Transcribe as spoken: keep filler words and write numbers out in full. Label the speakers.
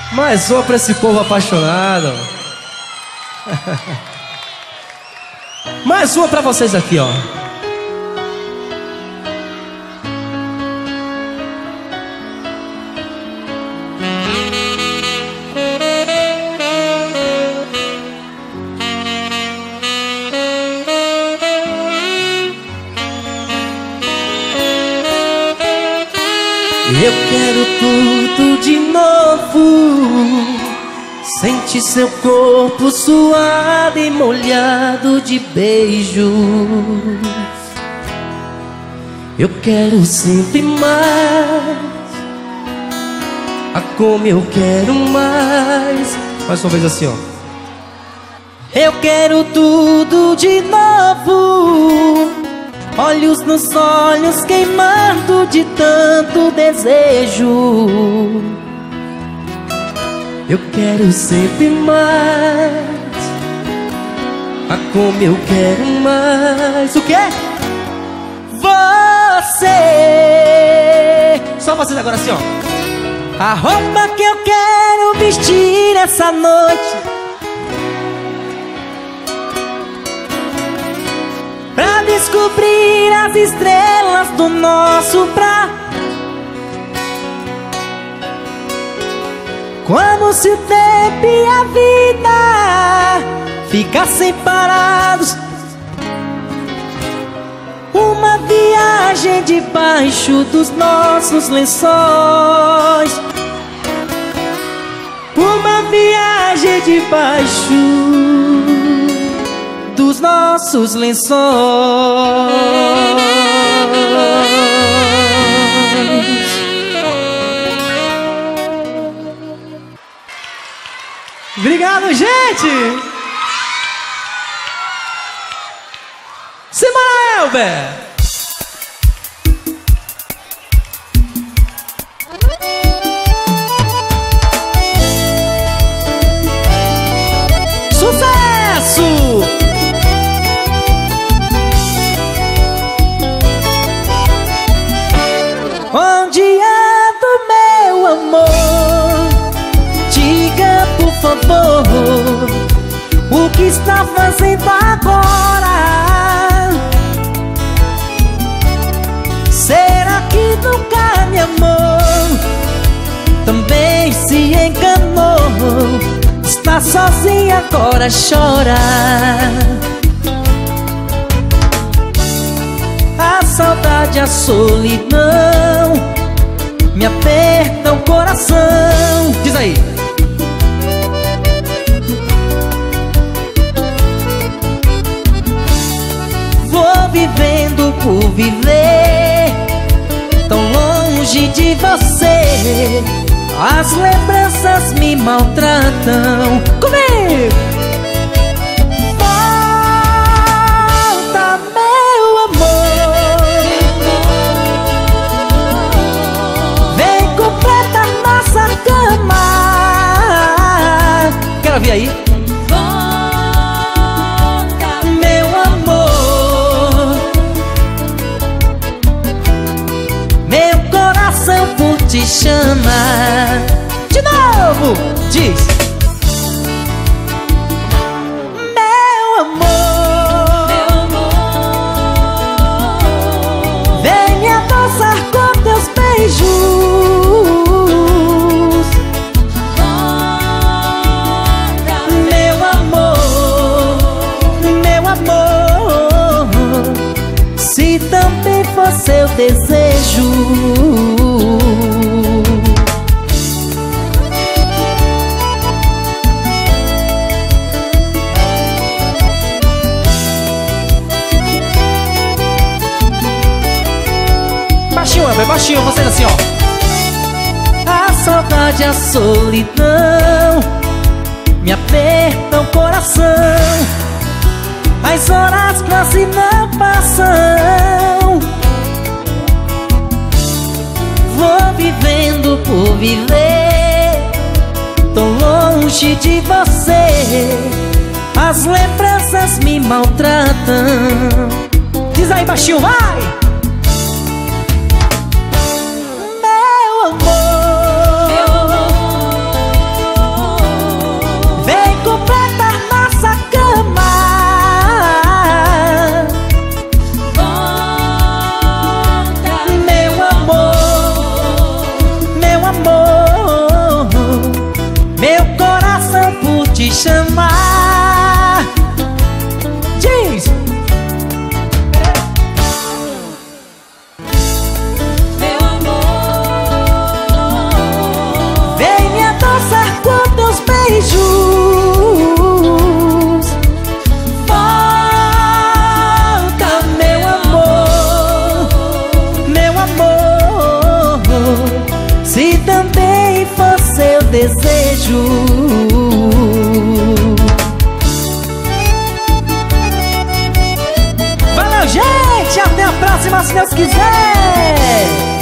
Speaker 1: Mais uma pra esse povo apaixonado. Mais uma pra vocês aqui, ó. Eu quero tudo de novo. Sente seu corpo suado e molhado de beijos. Eu quero sempre mais. Ah, como eu quero mais. Mais uma vez assim, ó. Eu quero tudo de novo. Olhos nos olhos queimando de tanto desejo. Eu quero sempre mais. Ah, como eu quero mais. O quê? Você. Só vocês agora assim, ó. A roupa que eu quero vestir essa noite, pra descobrir as estrelas do nosso pra. Como se o tempo e a vida ficassem parados. Uma viagem debaixo dos nossos lençóis. Uma viagem debaixo dos nossos lençóis. Obrigado, gente! Simbora, Elber! Sucesso! Onde anda meu amor? Diga por favor, o que está fazendo agora? Será que nunca me amou? Também se enganou. Está sozinha agora, chora. A saudade, a solidão me aperta o coração. Diz aí. Vou vivendo por viver, tão longe de você. As lembranças me maltratam. Comigo! Volta, meu amor. Vem completa nossa cama. Quero ouvir aí. Volta, meu amor. Meu coração por te chama. De novo, diz. Meu amor, meu amor, vem me abraçar com teus beijos. Volta, meu amor, meu amor, se também for seu desejo. Bem baixinho, vocês assim, ó. A saudade, a solidão me apertam o coração. As horas quase não passam. Vou vivendo por viver, tão longe de você. As lembranças me maltratam. Diz aí baixinho, vai! Meu amor, meu amor, for seu desejo. Valeu, gente! Até a próxima, se Deus quiser!